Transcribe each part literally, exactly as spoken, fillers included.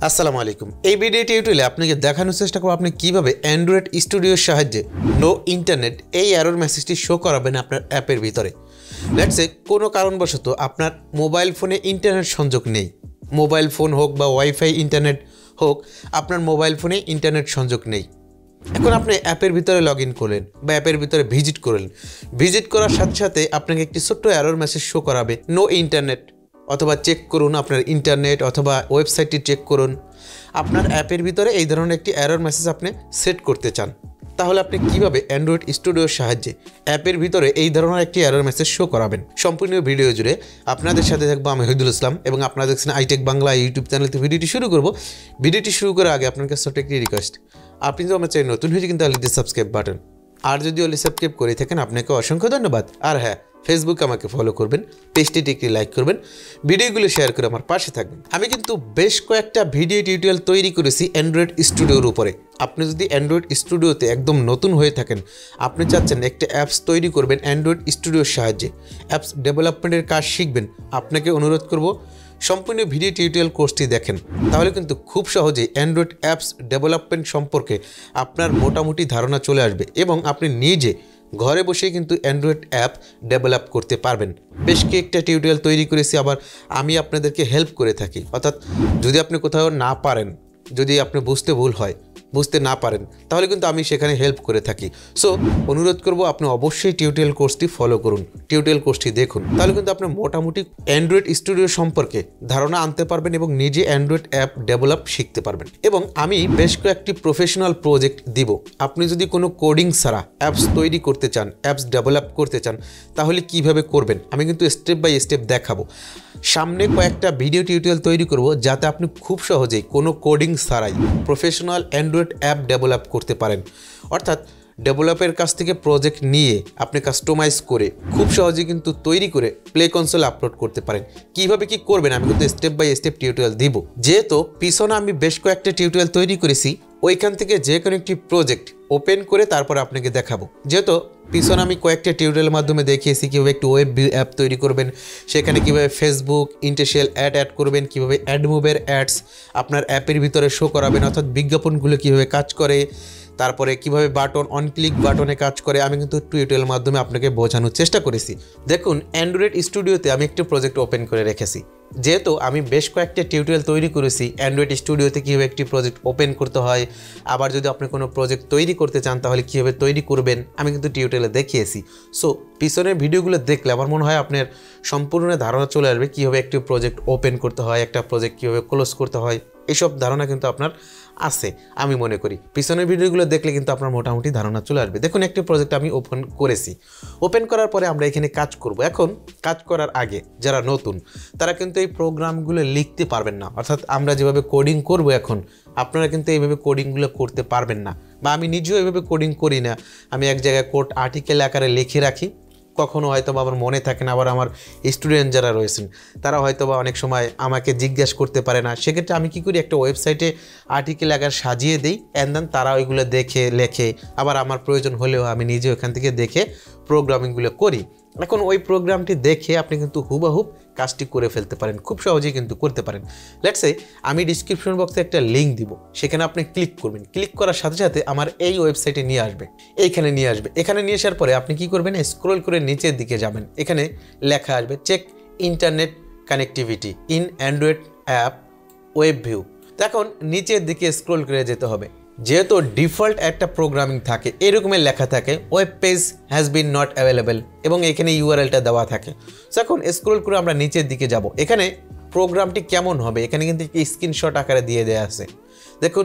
আসসালামু আলাইকুম। এই ভিডিও টিউটোরিয়ালে আপনাকে দেখানোর চেষ্টা করব আপনি কিভাবে অ্যান্ড্রয়েড স্টুডিওর সাহায্যে নো ইন্টারনেট এই এরর মেসেজটি শো করাবেন আপনার অ্যাপের ভিতরে। লেটস সে কোনো কারণবশত আপনার মোবাইল ফোনে ইন্টারনেট সংযোগ নেই, মোবাইল ফোন হোক বা ওয়াইফাই ইন্টারনেট হোক, আপনার মোবাইল ফোনে ইন্টারনেট সংযোগ নেই। এখন আপনি অ্যাপের ভিতরে লগ ইন করলেন বা অ্যাপের ভিতরে ভিজিট করলেন, ভিজিট করার সাথে সাথে আপনাকে একটি ছোট্ট এরর মেসেজ শো করাবে নো ইন্টারনেট, অথবা চেক করুন আপনার ইন্টারনেট অথবা ওয়েবসাইটটি চেক করুন। আপনার অ্যাপের ভিতরে এই ধরনের একটি এরর মেসেজ আপনি সেট করতে চান, তাহলে আপনি কিভাবে অ্যান্ড্রয়েড স্টুডিওর সাহায্যে অ্যাপের ভিতরে এই ধরনের একটি এরর মেসেজ শো করাবেন সম্পূর্ণ ভিডিও জুড়ে আপনাদের সাথে থাকবো আমি ওহিদুল ইসলাম এবং আপনারা দেখছেন আইটেক বাংলা ইউটিউব চ্যানেলতে। ভিডিওটি শুরু করব। ভিডিওটি শুরু করার আগে আপনার কাছে ছোট্ট একটি রিকোয়েস্ট, আপনি যদি আমার চ্যানেল নতুন হয়েছে কিন্তু অলরেডি সাবস্ক্রাইব বাটন, আর যদি অলরেডি সাবস্ক্রাইব করে থাকেন আপনাকে অসংখ্য ধন্যবাদ। আর হ্যাঁ, ফেসবুকে আমাকে ফলো করবেন, পেজটিতে একটি লাইক করবেন, ভিডিওগুলো শেয়ার করে আমার পাশে থাকবেন। আমি কিন্তু বেশ কয়েকটা ভিডিও টিউটোরিয়াল তৈরি করেছি অ্যান্ড্রয়েড স্টুডিওর উপরে। আপনি যদি অ্যান্ড্রয়েড স্টুডিওতে একদম নতুন হয়ে থাকেন, আপনি চাচ্ছেন একটা অ্যাপস তৈরি করবেন অ্যান্ড্রয়েড স্টুডিওর সাহায্যে, অ্যাপস ডেভেলপমেন্টের কাজ শিখবেন, আপনাকে অনুরোধ করব সম্পূর্ণ ভিডিও টিউটোরিয়াল কোর্সটি দেখেন, তাহলে কিন্তু খুব সহজেই অ্যান্ড্রয়েড অ্যাপস ডেভেলপমেন্ট সম্পর্কে আপনার মোটামুটি ধারণা চলে আসবে এবং আপনি নিজে ঘরে বসে কিন্তু অ্যান্ড্রয়েড অ্যাপ ডেভেলপ করতে পারবেন। বেশ কয়েকটা টিউটোরিয়াল তৈরি করেছি, আবার আমি আপনাদেরকে হেল্প করে থাকি। অর্থাৎ যদি আপনি কোথাও না পারেন, যদি আপনি বুঝতে ভুল হয়, বুঝতে না পারেন, তাহলে কিন্তু আমি সেখানে হেল্প করে থাকি। সো অনুরোধ করব আপনি অবশ্যই টিউটোরিয়াল কোর্সটি ফলো করুন, টিউটোরিয়াল কোর্সটি দেখুন, তাহলে কিন্তু আপনি মোটামুটি অ্যান্ড্রয়েড স্টুডিও সম্পর্কে ধারণা আনতে পারবেন এবং নিজে অ্যান্ড্রয়েড অ্যাপ ডেভেলপ শিখতে পারবেন। এবং আমি বেশ কয়েকটি প্রফেশনাল প্রজেক্ট দিব। আপনি যদি কোনো কোডিং ছাড়া অ্যাপস তৈরি করতে চান, অ্যাপস ডেভেলপ করতে চান, তাহলে কিভাবে করবেন আমি কিন্তু স্টেপ বাই স্টেপ দেখাবো। সামনে কয়েকটা ভিডিও টিউটোরিয়াল তৈরি করব যাতে আপনি খুব সহজেই কোনো কোডিং ছাড়াই প্রফেশনাল অ্যান্ড্রয়েড অ্যাপ ডেভেলপ করতে পারেন। অর্থাৎ ডেভেলপের কাছ থেকে প্রজেক্ট নিয়ে আপনি কাস্টমাইজ করে খুব সহজে কিন্তু তৈরি করে প্লে কনসোলে আপলোড করতে পারেন। কিভাবে কি করবেন আমি কিন্তু স্টেপ বাই স্টেপ টিউটোরিয়াল দিব। যেহেতু পিছনে আমি বেশ কয়েকটা টিউটোরিয়াল তৈরি করেছি, ওইখান থেকে যে কোনো একটি প্রজেক্ট ওপেন করে তারপর আপনাকে দেখাবো। যেহেতু পিছনে আমি কয়েকটা টিউটোরিয়ালের মাধ্যমে দেখিয়েছি কীভাবে একটি ওয়েব অ্যাপ তৈরি করবেন, সেখানে কীভাবে ফেসবুক ইন্টারশেল অ্যাড অ্যাড করবেন, কীভাবে অ্যাড মুভের অ্যাডস আপনার অ্যাপের ভিতরে শো করাবেন, অর্থাৎ বিজ্ঞাপনগুলো কীভাবে কাজ করে, তারপরে কিভাবে বাটন অন ক্লিক বাটনে কাজ করে, আমি কিন্তু টিউটোরিয়ালের মাধ্যমে আপনাকে বোঝানোর চেষ্টা করেছি। দেখুন, অ্যান্ড্রয়েড স্টুডিওতে আমি একটি প্রজেক্ট ওপেন করে রেখেছি। যেহেতু আমি বেশ কয়েকটা টিউটোরিয়াল তৈরি করেছি অ্যান্ড্রয়েড স্টুডিওতে কীভাবে একটি প্রজেক্ট ওপেন করতে হয়, আবার যদি আপনি কোনো প্রজেক্ট তৈরি করতে চান তাহলে কীভাবে তৈরি করবেন আমি কিন্তু টিউটোরিয়ালে দেখিয়েছি। সো পিছনের ভিডিওগুলো দেখলে আমার মনে হয় আপনার সম্পূর্ণ ধারণা চলে আসবে কীভাবে একটি প্রজেক্ট ওপেন করতে হয়, একটা প্রজেক্ট কীভাবে ক্লোজ করতে হয়, এইসব ধারণা কিন্তু আপনার আছে আমি মনে করি। পিছনের ভিডিওগুলো দেখলে কিন্তু আপনার মোটামুটি ধারণা চলে আসবে। দেখুন, একটি প্রজেক্ট আমি ওপেন করেছি। ওপেন করার পরে আমরা এখানে কাজ করব। এখন কাজ করার আগে যারা নতুন তারা কিন্তু এই প্রোগ্রামগুলো লিখতে পারবেন না, অর্থাৎ আমরা যেভাবে কোডিং করব এখন আপনারা কিন্তু এইভাবে কোডিংগুলো করতে পারবেন না, বা আমি নিজেও এইভাবে কোডিং করি না। আমি এক জায়গায় কোড আর্টিকেল আকারে লিখে রাখি, কখনো হয়তো বা আমার মনে থাকে না, আবার আমার স্টুডেন্ট যারা রয়েছেন তারা হয়তো বা অনেক সময় আমাকে জিজ্ঞাসা করতে পারে না। সেক্ষেত্রে আমি কী করি, একটা ওয়েবসাইটে আর্টিকেল আকার সাজিয়ে দিই, অ্যান্ড দেন তারা ওইগুলো দেখে লেখে, আবার আমার প্রয়োজন হলেও আমি নিজে ওখান থেকে দেখে প্রোগ্রামিংগুলো করি। এখন ওই প্রোগ্রামটি দেখে আপনি কিন্তু হুবহুব কাজটি করে ফেলতে পারেন, খুব সহজেই কিন্তু করতে পারেন। লেটস সে আমি ডিসক্রিপশন বক্সে একটা লিঙ্ক দিব, সেখানে আপনি ক্লিক করবেন। ক্লিক করার সাথে সাথে আমার এই ওয়েবসাইটে নিয়ে আসবে, এইখানে নিয়ে আসবে। এখানে নিয়ে আসার পরে আপনি কি করবেন, স্ক্রল করে নিচের দিকে যাবেন, এখানে লেখা আসবে check internet connectivity in android app web view. এখন নিচের দিকে স্ক্রল করে যেতে হবে। যেহেতু ডিফল্ট একটা প্রোগ্রামিং থাকে, এরকমের লেখা থাকে web page has been not available এবং এখানে ইউআরএলটা দেওয়া থাকে। এখন স্ক্রল করে আমরা নিচের দিকে যাব। এখানে প্রোগ্রামটি কেমন হবে এখানে কিন্তু স্ক্রিনশট আকারে দিয়ে দেওয়া আছে। দেখুন,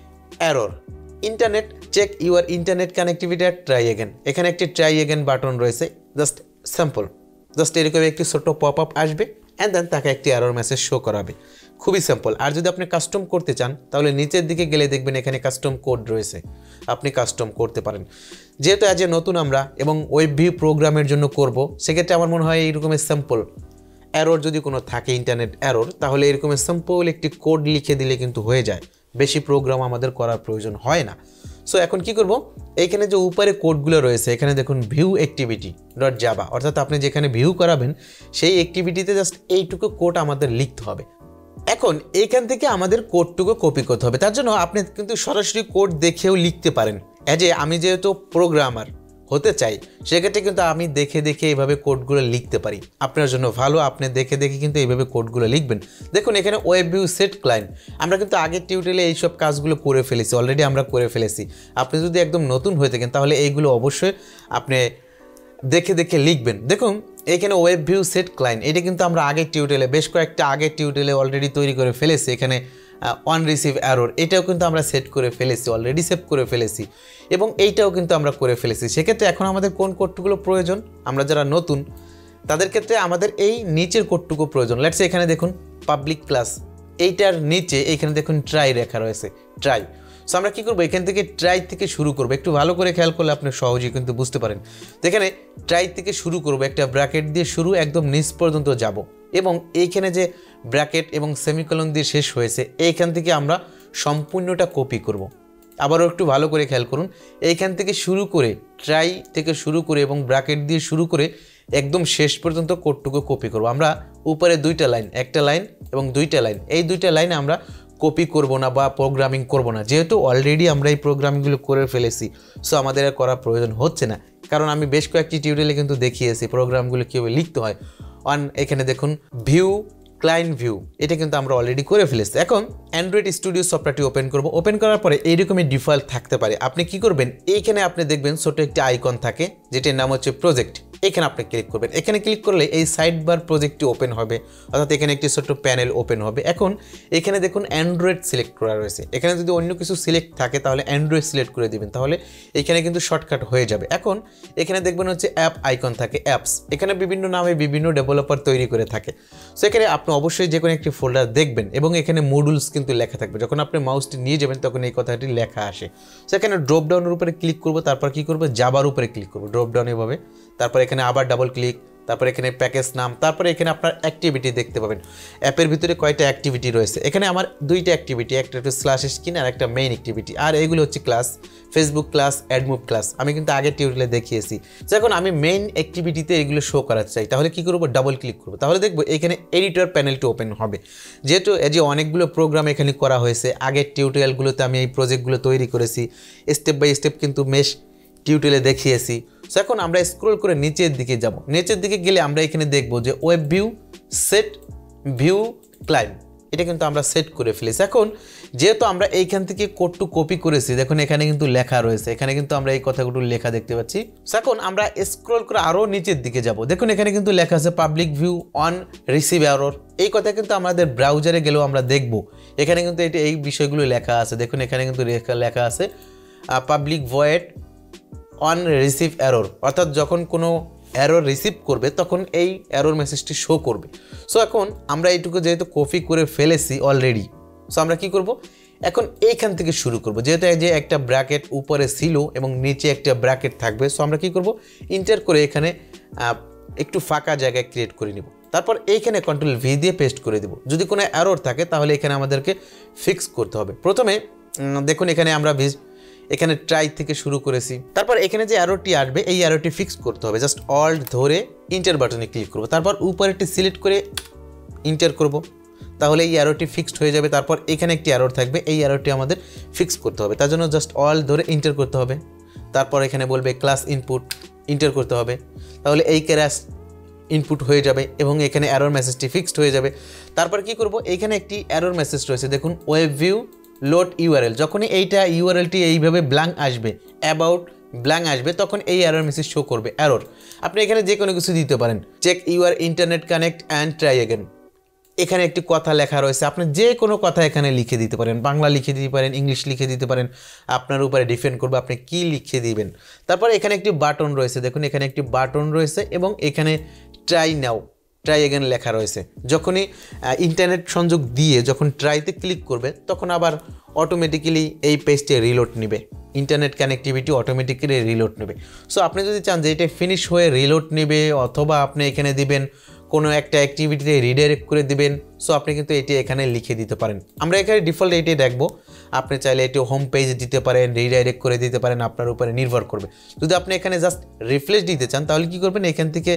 error internet check your internet connectivity at try again. এখানে একটি ট্রাই এগেন বাটন রয়েছে, জাস্ট স্যাম্পল, জাস্ট এরকম একটি ছোট্ট পপ আপ আসবে, অ্যান্ড দেন তাকে একটি এরর মেসেজ শো করাবে। খুবই সিম্পল। আর যদি আপনি কাস্টম করতে চান তাহলে নিচের দিকে গেলে দেখবেন এখানে কাস্টম কোড রয়েছে, আপনি কাস্টম করতে পারেন। যেহেতু আজ নতুন আমরা এবং ওয়েব ভিউ প্রোগ্রামের জন্য করব, সেক্ষেত্রে আমার মনে হয় এইরকমের সিম্পল এরর যদি কোনো থাকে, ইন্টারনেট এরর, তাহলে এরকমের সিম্পল একটি কোড লিখে দিলে কিন্তু হয়ে যায়, বেশি প্রোগ্রাম আমাদের করার প্রয়োজন হয় না। সো এখন কি করব, এইখানে যে উপরে কোডগুলো রয়েছে এখানে দেখুন ভিউ অ্যাক্টিভিটি ডট জাভা, অর্থাৎ আপনি যেখানে ভিউ করাবেন সেই অ্যাক্টিভিটিতে জাস্ট এইটুকু কোড আমাদের লিখতে হবে। এখন এইখান থেকে আমাদের কোডটুকু কপি করতে হবে। তার জন্য আপনি কিন্তু সরাসরি কোড দেখেও লিখতে পারেন। অ্যাজ এ আমি যেহেতু প্রোগ্রামার হতে চাই, সেক্ষেত্রে কিন্তু আমি দেখে দেখে এইভাবে কোডগুলো লিখতে পারি। আপনার জন্য ভালো, আপনি দেখে দেখে কিন্তু এইভাবে কোডগুলো লিখবেন। দেখুন এখানে ওয়েব ভিউ সেট ক্লায়েন্ট, আমরা কিন্তু আগের টিউটোরিয়ালে এইসব কাজগুলো করে ফেলেছি, অলরেডি আমরা করে ফেলেছি। আপনি যদি একদম নতুন হয়ে থাকেন তাহলে এইগুলো অবশ্যই আপনি দেখে দেখে লিখবেন। দেখুন এখানে ওয়েব ভিউ সেট ক্লায়েন্ট, এটা কিন্তু আমরা আগের টিউটোরিয়ালে বেশ কয়েকটা আগের টিউটোরিয়ালে অলরেডি তৈরি করে ফেলেছি। এখানে অন রিসিভ এরর এটাও কিন্তু আমরা সেট করে ফেলেছি, অলরেডি সেভ করে ফেলেছি, এবং এইটাও কিন্তু আমরা করে ফেলেছি। সেক্ষেত্রে এখন আমাদের কোন কোডটুকুলো প্রয়োজন, আমরা যারা নতুন তাদের ক্ষেত্রে আমাদের এই নিচের কোডটুকু প্রয়োজন। লেটস এখানে দেখুন পাবলিক ক্লাস, এইটার নিচে এইখানে দেখুন ট্রাই লেখা রয়েছে, ট্রাই। সো আমরা কী করবো, এখান থেকে ট্রাই থেকে শুরু করবো। একটু ভালো করে খেয়াল করলে আপনি সহজেই কিন্তু বুঝতে পারেন। তো এখানে ট্রাই থেকে শুরু করবো, একটা ব্র্যাকেট দিয়ে শুরু, একদম নিচ পর্যন্ত যাব, এবং এইখানে যে ব্র্যাকেট এবং সেমিকলন দিয়ে শেষ হয়েছে এইখান থেকে আমরা সম্পূর্ণটা কপি করব। আবারও একটু ভালো করে খেয়াল করুন, এইখান থেকে শুরু করে ট্রাই থেকে শুরু করে এবং ব্র্যাকেট দিয়ে শুরু করে একদম শেষ পর্যন্ত কোডটুকু কপি করব। আমরা উপরে দুইটা লাইন, একটা লাইন এবং দুইটা লাইন, এই দুইটা লাইনে আমরা কপি করব না বা প্রোগ্রামিং করব না, যেহেতু অলরেডি আমরা এই প্রোগ্রামিংগুলো করে ফেলেছি। সো আমাদের আর করার প্রয়োজন হচ্ছে না, কারণ আমি বেশ কয়েকটি টিউটোরিয়ালে কিন্তু দেখিয়েছি প্রোগ্রামগুলো কীভাবে লিখতে হয়। অন এখানে দেখুন ভিউ ক্লায়েন্ট ভিউ, এটা কিন্তু আমরা অলরেডি করে ফেলেছি। এখন অ্যান্ড্রয়েড স্টুডিও সফটওয়্যারটি ওপেন করব। ওপেন করার পরে এইরকমই ডিফল্ট থাকতে পারে। আপনি কি করবেন, এইখানে আপনি দেখবেন ছোট একটি আইকন থাকে যেটির নাম হচ্ছে প্রজেক্ট, এখানে আপনি ক্লিক করবেন। এখানে ক্লিক করলে এই সাইড বার প্রজেক্টটি ওপেন হবে, অর্থাৎ এখানে একটি ছোট্ট প্যানেল ওপেন হবে। এখন এখানে দেখুন অ্যান্ড্রয়েড সিলেক্ট করা রয়েছে, এখানে যদি অন্য কিছু সিলেক্ট থাকে তাহলে অ্যান্ড্রয়েড সিলেক্ট করে দিবেন, তাহলে এখানে কিন্তু শর্টকাট হয়ে যাবে। এখন এখানে দেখবেন হচ্ছে অ্যাপ আইকন থাকে, অ্যাপস, এখানে বিভিন্ন নামে বিভিন্ন ডেভেলপার তৈরি করে থাকে। সো এখানে আপনি অবশ্যই যে কোনো একটি ফোল্ডার দেখবেন এবং এখানে মডুলস কিন্তু লেখা থাকবে। যখন আপনি মাউসটি নিয়ে যাবেন তখন এই কথাটি লেখা আসে। সো এখানে ড্রপ ডাউনের উপরে ক্লিক করব, তারপর কি করব, জাবার উপরে ক্লিক করব, ড্রপ ডাউন এভাবে, তারপর এখানে আবার ডাবল ক্লিক, তারপর এখানে প্যাকেজ নাম, তারপরে এখানে আপনার অ্যাক্টিভিটি দেখতে পাবেন। অ্যাপের ভিতরে কয়টা অ্যাক্টিভিটি রয়েছে, এখানে আমার দুইটা অ্যাক্টিভিটি, একটা হচ্ছে স্ল্যাশ স্ক্রিন আর একটা মেইন অ্যাক্টিভিটি, আর এইগুলো হচ্ছে class, Facebook class, AdMob class, আমি কিন্তু আগের টিউটোরিয়ালে দেখিয়েছি। যখন আমি মেইন অ্যাক্টিভিটিতে এগুলো শো করাতে চাই তাহলে কি করব, ডাবল ক্লিক করব, তাহলে দেখবো এখানে এডিটর প্যানেলটি ওপেন হবে। যেহেতু এই যে অনেকগুলো প্রোগ্রাম এখানে করা হয়েছে, আগের টিউটোরিয়ালগুলোতে আমি এই প্রজেক্টগুলো তৈরি করেছি, স্টেপ বাই স্টেপ কিন্তু বেশ টিউটোরিয়ালে দেখিয়েছি। সো এখন আমরা স্ক্রল করে নিচের দিকে যাব, নিচের দিকে গেলে আমরা এখানে দেখব যে web view set view client, এটা কিন্তু আমরা সেট করে ফেলেছি। এখন যেহেতু আমরা এইখান থেকে কোডটু কপি করেছি, দেখুন এখানে কিন্তু লেখা রয়েছে, এখানে কিন্তু আমরা এই কথাগুলো লেখা দেখতে পাচ্ছি। সো এখন আমরা স্ক্রল করে আরও নিচের দিকে যাব, দেখুন এখানে কিন্তু লেখা আছে public view on receive error, এই কথা কিন্তু আমাদের ব্রাউজারে গেলেও আমরা দেখব, এখানে কিন্তু এটা এই বিষয়গুলো লেখা আছে। দেখুন এখানে কিন্তু লেখা আছে public void on receive error, অর্থাৎ যখন কোনো এরর রিসিভ করবে তখন এই এরর মেসেজটি শো করবে। সো এখন আমরা এইটুকু যেহেতু কপি করে ফেলেছি অলরেডি, সো আমরা কি করব, এখন এইখান থেকে শুরু করব। যেহেতু এই যে একটা ব্র্যাকেট উপরে ছিল এবং নিচে একটা ব্র্যাকেট থাকবে, সো আমরা কি করব, ইন্টার করে এখানে একটু ফাঁকা জায়গায় ক্রিয়েট করে নিব, তারপর এইখানে কন্ট্রোল ভি দিয়ে পেস্ট করে দেব। যদি কোনো এরর থাকে তাহলে এখানে আমাদেরকে ফিক্স করতে হবে। প্রথমে দেখুন এখানে আমরা এখানে ট্রাই থেকে শুরু করেছি, তারপর এখানে যে অ্যারোটি আসবে এই অ্যারোটি ফিক্স করতে হবে। জাস্ট অল্ট ধরে ইন্টার বাটনে ক্লিক করব, তারপর উপরেরটি সিলেক্ট করে ইন্টার করব, তাহলে এই অ্যারোটি ফিক্সড হয়ে যাবে। তারপর এখানে একটি অ্যারো থাকবে, এই অ্যারোটি আমাদের ফিক্স করতে হবে, তার জন্য জাস্ট অল ধরে ইন্টার করতে হবে। তারপর এখানে বলবে ক্লাস ইনপুট, ইন্টার করতে হবে, তাহলে এই ক্লাস ইনপুট হয়ে যাবে এবং এখানে অ্যারোর মেসেজটি ফিক্সড হয়ে যাবে। তারপর কি করব, এইখানে একটি অ্যারোর মেসেজ রয়েছে, দেখুন ওয়েব ভিউ লোড ইউআরএল, যখনই এইটা ইউআরএলটি এইভাবে ব্ল্যাঙ্ক আসবে, অ্যাবাউট ব্ল্যাঙ্ক আসবে, তখন এই এরর মেসেজ শো করবে, এরর। আপনি এখানে যে কোনো কিছু দিতে পারেন, check your internet connect and try again, এখানে একটি কথা লেখা রয়েছে, আপনি যে কোনো কথা এখানে লিখে দিতে পারেন, বাংলা লিখে দিতে পারেন, ইংলিশ লিখে দিতে পারেন, আপনার উপরে ডিপেন্ড করবে আপনি কি লিখে দিবেন। তারপর এখানে একটি বাটন রয়েছে, দেখুন এখানে একটি বাটন রয়েছে এবং এখানে ট্রাই নাও ট্রাই অ্যাগেন লেখা রয়েছে। যখনই ইন্টারনেট সংযোগ দিয়ে যখন ট্রাইতে ক্লিক করবে তখন আবার অটোমেটিক্যালি এই পেজটি রিলোড নেবে, ইন্টারনেট কানেক্টিভিটি অটোমেটিক্যালি রিলোড নেবে। সো আপনি যদি চান যে এটা ফিনিশ হয়ে রিলোড নেবে, অথবা আপনি এখানে দিবেন কোনো একটা অ্যাক্টিভিটিতে রিডাইরেক্ট করে দিবেন, সো আপনি কিন্তু এটি এখানে লিখে দিতে পারেন। আমরা এখানে ডিফল্ট এটি দেখবো, আপনি চাইলে এটি হোম পেজ দিতে পারেন, রিডাইরেক্ট করে দিতে পারেন, আপনার উপরে নির্ভর করবে। যদি আপনি এখানে জাস্ট রিফ্রেশ দিতে চান তাহলে কি করবেন, এখান থেকে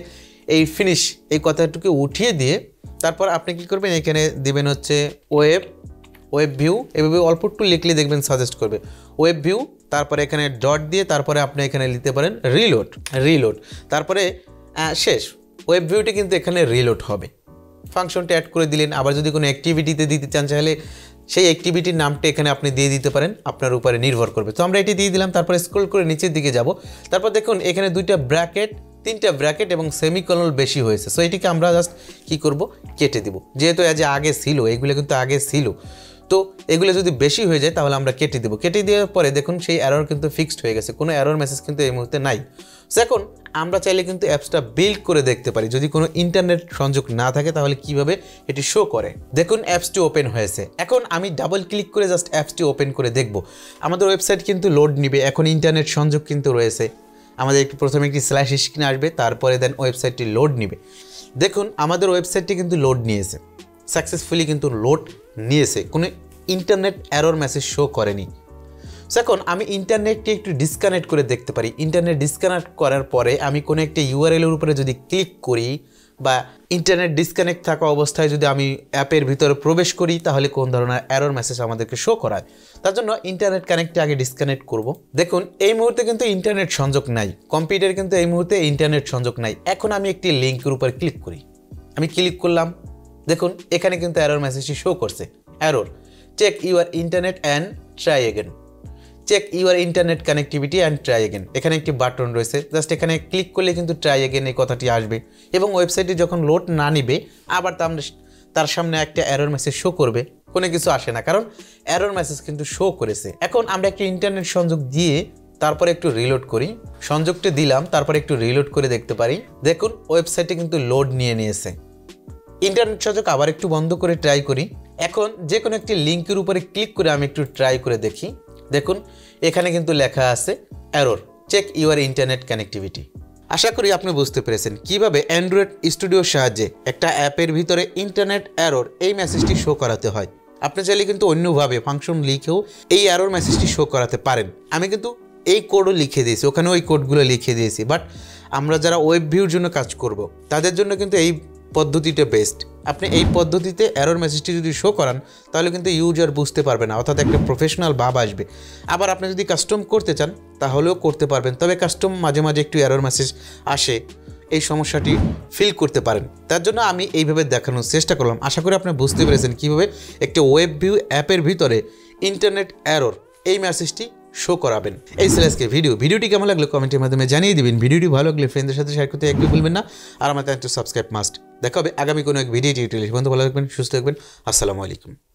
এই ফিনিশ এই কথাটুকু উঠিয়ে দিয়ে তারপর আপনি কি করবেন এখানে দিবেন হচ্ছে ওয়েব ওয়েব ভিউ এভাবে অল্প একটু লিখলে দেখবেন সাজেস্ট করবে ওয়েব ভিউ তারপরে এখানে ডট দিয়ে তারপরে আপনি এখানে লিখতে পারেন রিলোড রিলোড তারপরে শেষ ওয়েব ভিউটি কিন্তু এখানে রিলোড হবে ফাংশনটা অ্যাড করে দিলেন আবার যদি কোনো অ্যাক্টিভিটিতে দিতে চান চাইলে সেই অ্যাক্টিভিটির নামটা এখানে আপনি দিয়ে দিতে পারেন আপনার উপরে নির্ভর করবে তো আমরা এটি দিয়ে দিলাম তারপরে স্ক্রল করে নিচের দিকে যাব তারপর দেখুন এখানে দুইটা ব্র্যাকেট তিনটা ব্র্যাকেট এবং সেমিকোলন বেশি হয়েছে সো এটিকে আমরা জাস্ট কি করব কেটে দিব যেহেতু আজ আগে ছিল এগুলো কিন্তু আগে ছিল তো এগুলো যদি বেশি হয়ে যায় তাহলে আমরা কেটে দেব কেটে দেওয়ার পরে দেখুন সেই এরর কিন্তু ফিক্সড হয়ে গেছে কোনো এরর মেসেজ কিন্তু এই মুহূর্তে নাই সো এখন আমরা চাইলে কিন্তু অ্যাপসটা বিল্ড করে দেখতে পারি যদি কোনো ইন্টারনেট সংযোগ না থাকে তাহলে কিভাবে এটি শো করে দেখুন অ্যাপসটি ওপেন হয়েছে এখন আমি ডাবল ক্লিক করে জাস্ট অ্যাপসটি ওপেন করে দেখব আমাদের ওয়েবসাইট কিন্তু লোড নিবে এখন ইন্টারনেট সংযোগ কিন্তু রয়েছে আমাদের একটু প্রথমে একটি স্ল্যাশ স্ক্রিন আসবে তারপরে দেন ওয়েবসাইটটি লোড নিবে দেখুন আমাদের ওয়েবসাইটটি কিন্তু লোড নিয়েছে সাকসেসফুলি কিন্তু লোড নিয়েছে কোনো ইন্টারনেট এরর মেসেজ শো করেনি সো এখন আমি ইন্টারনেটটি একটু ডিসকানেক্ট করে দেখতে পারি ইন্টারনেট ডিসকানেক্ট করার পরে আমি কোনো একটা ইউআরএল এর উপরে যদি ক্লিক করি বা ইন্টারনেট ডিসকানেক্ট থাকা অবস্থায় যদি আমি অ্যাপের ভিতরে প্রবেশ করি তাহলে কোন ধরনের এরর মেসেজ আমাদেরকে শো করায় তার জন্য ইন্টারনেট কানেক্টটি আগে ডিসকানেক্ট করব দেখুন এই মুহূর্তে কিন্তু ইন্টারনেট সংযোগ নাই কম্পিউটার কিন্তু এই মুহূর্তে ইন্টারনেট সংযোগ নাই এখন আমি একটি লিঙ্কের উপর ক্লিক করি আমি ক্লিক করলাম দেখুন এখানে কিন্তু এরর মেসেজটি শো করছে error check your internet and try again check your internet connectivity and try again এখানে একটি বাটন রয়েছে জাস্ট এখানে ক্লিক করলে কিন্তু ট্রাই এগেন এই কথাটি আসবে এবং ওয়েবসাইটটি যখন লোড না নিবে আবার তার সামনে একটা এরর মেসেজ শো করবে কোনো কিছু আসে না কারণ এরর মেসেজ কিন্তু শো করেছে এখন আমরা একটি ইন্টারনেট সংযোগ দিয়ে তারপরে একটু রিলোড করি সংযোগটি দিলাম তারপরে একটু রিলোড করে দেখতে পারি দেখুন ওয়েবসাইটটি কিন্তু লোড নিয়ে নিয়েছে ইন্টারনেট সংযোগ আবার একটু বন্ধ করে ট্রাই করি এখন যে কোনো একটি লিঙ্কের উপরে ক্লিক করে আমি একটু ট্রাই করে দেখি দেখুন এখানে কিন্তু লেখা আছে error check your internet connectivity আশা করি আপনি বুঝতে পেরেছেন কিভাবে অ্যান্ড্রয়েড স্টুডিওর সাহায্যে একটা অ্যাপের ভিতরে ইন্টারনেট এরর এই মেসেজটি শো করাতে হয় আপনি চাইলে কিন্তু অন্যভাবে ফাংশন লিখেও এই এরর মেসেজটি শো করাতে পারেন আমি কিন্তু এই কোডও লিখে দিয়েছি ওখানে ওই কোডগুলো লিখে দিয়েছি বাট আমরা যারা ওয়েব ভিউর জন্য কাজ করব তাদের জন্য কিন্তু এই পদ্ধতিটা বেস্ট আপনি এই পদ্ধতিতে এরর মেসেজটি যদি শো করান তাহলে কিন্তু ইউজার বুঝতে পারবে না অর্থাৎ একটা প্রফেশনাল ভাব আসবে আবার আপনি যদি কাস্টম করতে চান তাহলেও করতে পারবেন তবে কাস্টম মাঝে মাঝে একটু এরর মেসেজ আসে এই সমস্যাটি ফিল করতে পারেন তার জন্য আমি এইভাবে দেখানোর চেষ্টা করলাম আশা করি আপনি বুঝতে পেরেছেন কীভাবে একটা ওয়েব ভিউ অ্যাপের ভিতরে ইন্টারনেট এরর এই মেসেজটি শো করাবেন এই ছিল আজকে ভিডিও ভিডিওটি কেমন লাগলো কমেন্টের মাধ্যমে জানিয়ে দিবেন ভিডিওটি ভালো লাগলে ফ্রেন্ডদের সাথে শেয়ার করতে একটু ভুলবেন না আর আমার চ্যানেলটি সাবস্ক্রাইব মাস্ট দেখা হবে আগামী কোনো এক ভিডিও টিউটোরিয়াল বন্ধু ভালো থাকবেন সুস্থ থাকবেন আসসালামু আলাইকুম